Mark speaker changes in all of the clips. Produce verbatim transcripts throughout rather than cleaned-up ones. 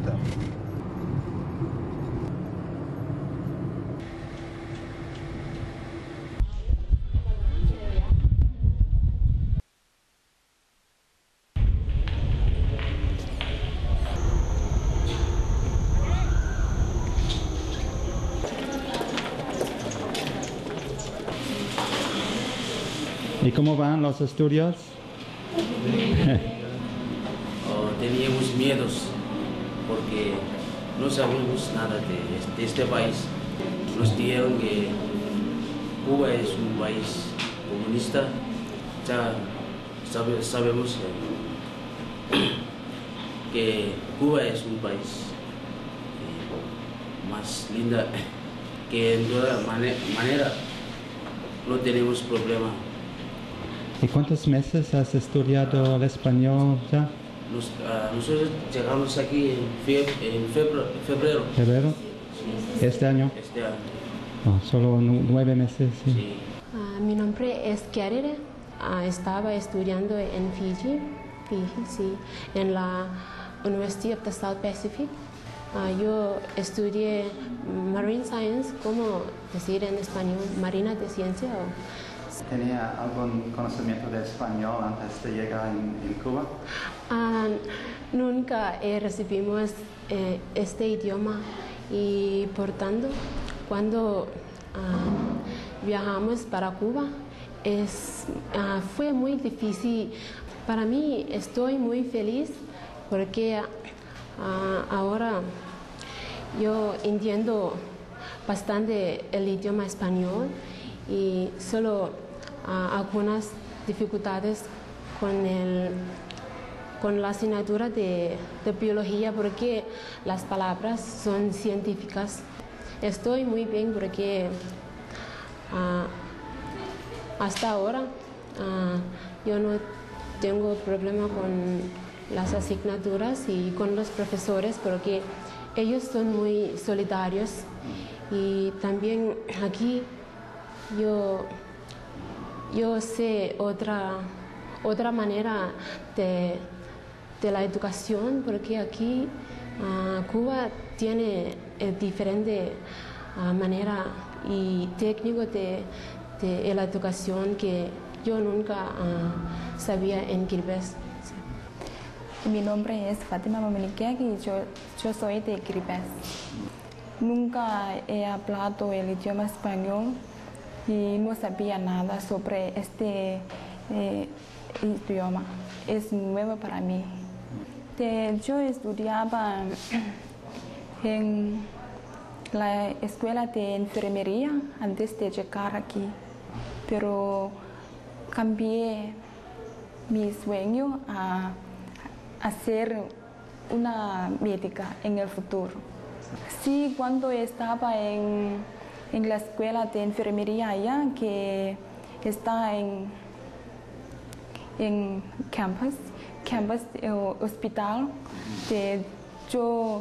Speaker 1: disfrutar.
Speaker 2: ¿Y cómo van los estudios?
Speaker 3: Oh, teníamos miedos porque no sabemos nada de, de este país. Nos dijeron que Cuba es un país comunista. Ya sabe, sabemos eh, que Cuba es un país eh, más linda, que en toda mane manera no tenemos problema.
Speaker 2: ¿Y cuántos meses has estudiado el español ya?
Speaker 3: Nos, uh, nosotros llegamos aquí en, fe en febrero. ¿Febrero?
Speaker 2: ¿Febrero?
Speaker 3: Sí.
Speaker 2: ¿Este año?
Speaker 3: Este año.
Speaker 2: Oh, solo nueve meses, sí.
Speaker 3: Sí.
Speaker 4: Uh, mi nombre es Kiribati. Uh, estaba estudiando en Fiji, Fiji, sí, en la University of the South Pacific. Uh, yo estudié Marine Science, ¿cómo decir en español? Marina de ciencia. O,
Speaker 1: ¿Tenía algún conocimiento de español antes de llegar en, en Cuba?
Speaker 4: Uh, nunca eh, recibimos eh, este idioma y por tanto cuando uh, viajamos para Cuba es, uh, fue muy difícil. Para mí estoy muy feliz porque uh, ahora yo entiendo bastante el idioma español y solo Uh, algunas dificultades con, el, con la asignatura de, de biología porque las palabras son científicas. Estoy muy bien porque uh, hasta ahora uh, yo no tengo problema con las asignaturas y con los profesores porque ellos son muy solidarios y también aquí yo Yo sé otra, otra manera de, de la educación porque aquí uh, Cuba tiene eh, diferente uh, manera y técnico de, de la educación que yo nunca uh, sabía en Kiribati. Sí.
Speaker 5: Mi nombre es Fátima Mamaniquek y yo, yo soy de Kiribati. Nunca he hablado el idioma español y no sabía nada sobre este eh, idioma. Es nuevo para mí. De, yo estudiaba en la escuela de enfermería antes de llegar aquí, pero cambié mi sueño a, a ser una médica en el futuro. Sí, cuando estaba en en la escuela de enfermería allá, que está en, en campus, campus eh, hospital, de, yo,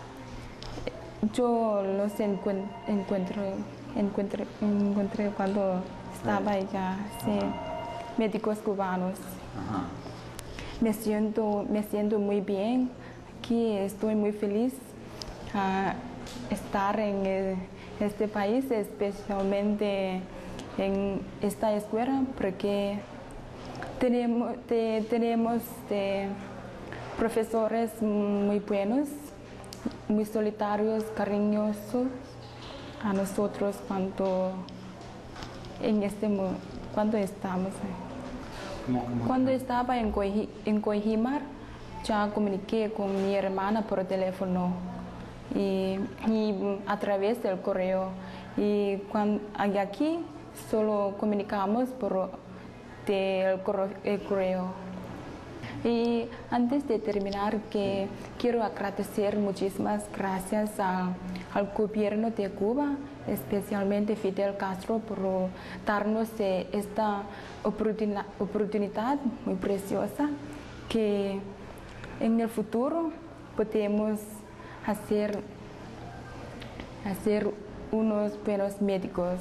Speaker 5: yo los encuentro, encuentro, encuentro, encontré cuando estaba allá, sí, médicos cubanos. Ajá. Me siento, me siento muy bien, aquí estoy muy feliz a estar en el, este país, especialmente en esta escuela, porque tenemos, te, tenemos de profesores muy buenos, muy solitarios, cariñosos a nosotros cuando, en este, cuando estamos.
Speaker 1: ¿Cómo, cómo?
Speaker 5: Cuando estaba en, Coji, en Cojimar, ya comuniqué con mi hermana por teléfono y, y a través del correo. Y cuando aquí solo comunicamos por el correo. Y antes de terminar, que quiero agradecer muchísimas gracias a, al gobierno de Cuba, especialmente Fidel Castro, por darnos esta oportunidad, oportunidad muy preciosa, que en el futuro podemos hacer, hacer unos buenos médicos.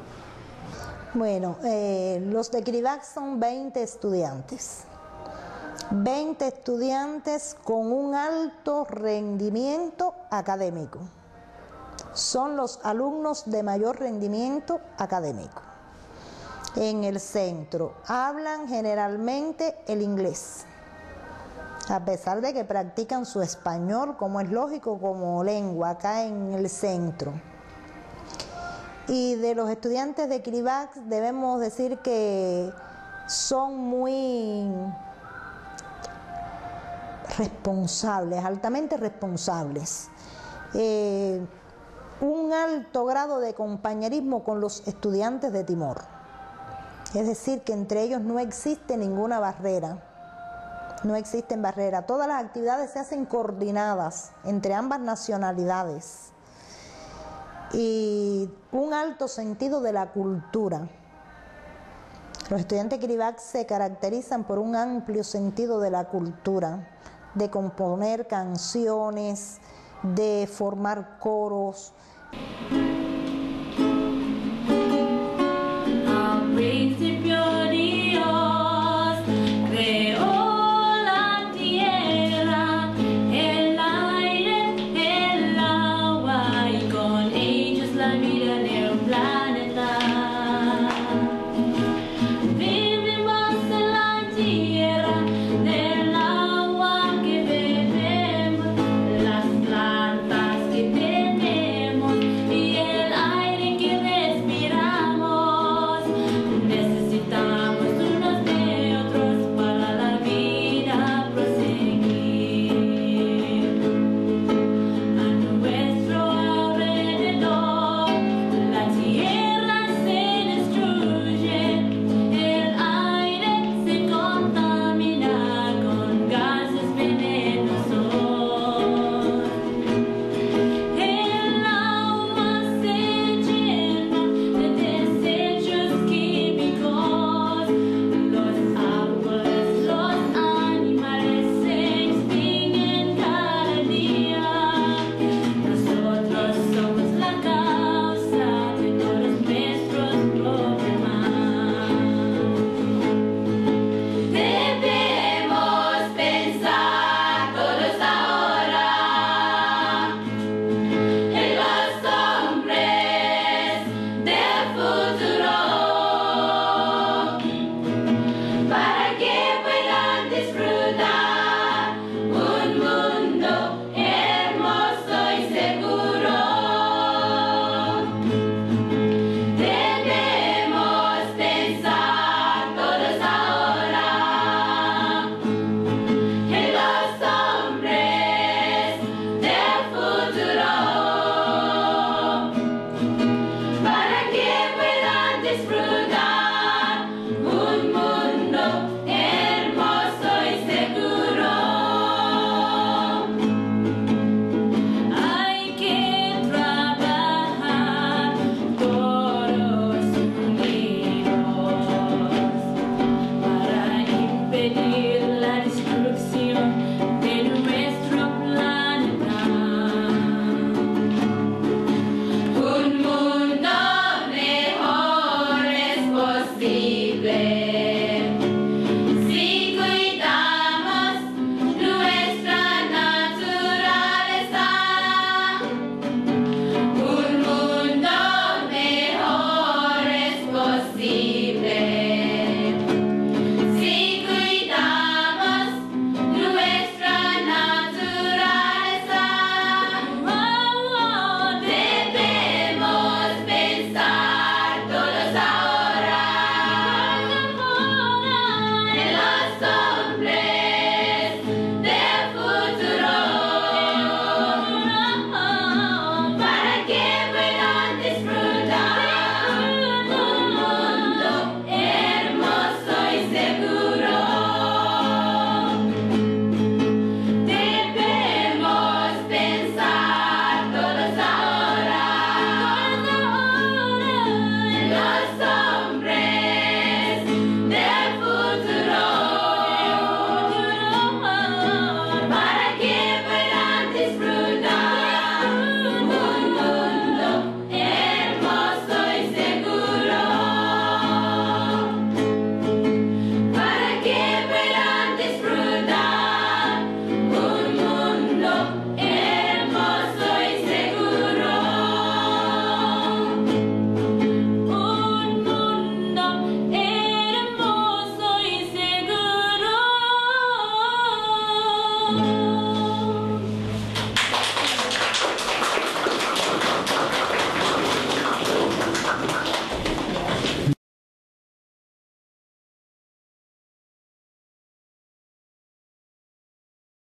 Speaker 6: Bueno, eh, los de Kiribati son veinte estudiantes. veinte estudiantes con un alto rendimiento académico. Son los alumnos de mayor rendimiento académico. En el centro hablan generalmente el inglés, a pesar de que practican su español, como es lógico, como lengua acá en el centro. Y de los estudiantes de Kiribati debemos decir que son muy responsables, altamente responsables. Eh, un alto grado de compañerismo con los estudiantes de Timor. Es decir, que entre ellos no existe ninguna barrera. No existen barreras. Todas las actividades se hacen coordinadas entre ambas nacionalidades. Y un alto sentido de la cultura. Los estudiantes de Kiribati se caracterizan por un amplio sentido de la cultura, de componer canciones, de formar coros.